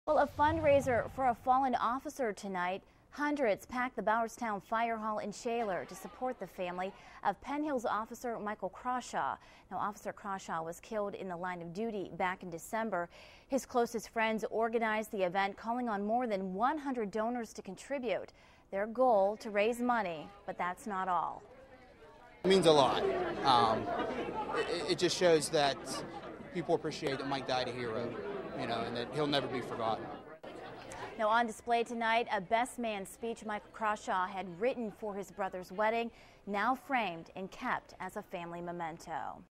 Well, a fundraiser for a fallen officer tonight. Hundreds packed the Bauerstown Fire Hall in Shaler to support the family of Penn Hills officer Michael Crawshaw. Now, Officer Crawshaw was killed in the line of duty back in December. His closest friends organized the event, calling on more than 100 donors to contribute. Their goal to raise money, but that's not all. It means a lot. It just shows that people appreciate that Mike died a hero, and that he'll never be forgotten. Now, on display tonight, a best man speech Michael Crawshaw had written for his brother's wedding, now framed and kept as a family memento.